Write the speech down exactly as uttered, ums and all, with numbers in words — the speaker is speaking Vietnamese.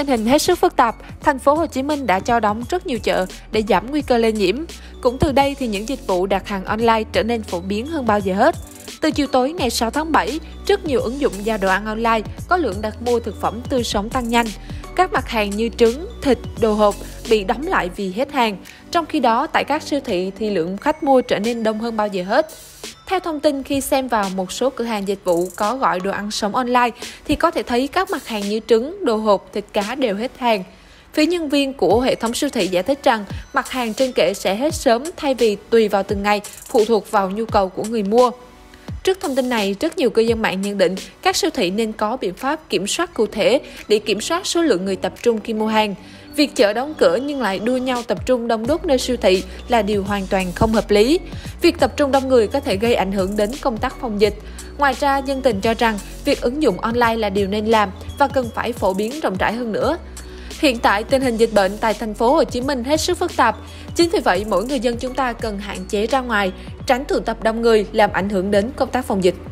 tình hình hết sức phức tạp, thành phố Hồ Chí Minh đã cho đóng rất nhiều chợ để giảm nguy cơ lây nhiễm. Cũng từ đây thì những dịch vụ đặt hàng online trở nên phổ biến hơn bao giờ hết. Từ chiều tối ngày sáu tháng bảy, rất nhiều ứng dụng giao đồ ăn online có lượng đặt mua thực phẩm tươi sống tăng nhanh. Các mặt hàng như trứng, thịt, đồ hộp bị đóng lại vì hết hàng. Trong khi đó, tại các siêu thị thì lượng khách mua trở nên đông hơn bao giờ hết. Theo thông tin khi xem vào một số cửa hàng dịch vụ có gọi đồ ăn sống online thì có thể thấy các mặt hàng như trứng, đồ hộp, thịt cá đều hết hàng. Phía nhân viên của hệ thống siêu thị giải thích rằng mặt hàng trên kệ sẽ hết sớm thay vì tùy vào từng ngày, phụ thuộc vào nhu cầu của người mua. Trước thông tin này, rất nhiều cư dân mạng nhận định các siêu thị nên có biện pháp kiểm soát cụ thể để kiểm soát số lượng người tập trung khi mua hàng. Việc chợ đóng cửa nhưng lại đua nhau tập trung đông đúc nơi siêu thị là điều hoàn toàn không hợp lý. Việc tập trung đông người có thể gây ảnh hưởng đến công tác phòng dịch. Ngoài ra, dân tình cho rằng việc ứng dụng online là điều nên làm và cần phải phổ biến rộng rãi hơn nữa. Hiện tại, tình hình dịch bệnh tại thành phố Hồ Chí Minh hết sức phức tạp. Chính vì vậy, mỗi người dân chúng ta cần hạn chế ra ngoài, tránh tụ tập đông người làm ảnh hưởng đến công tác phòng dịch.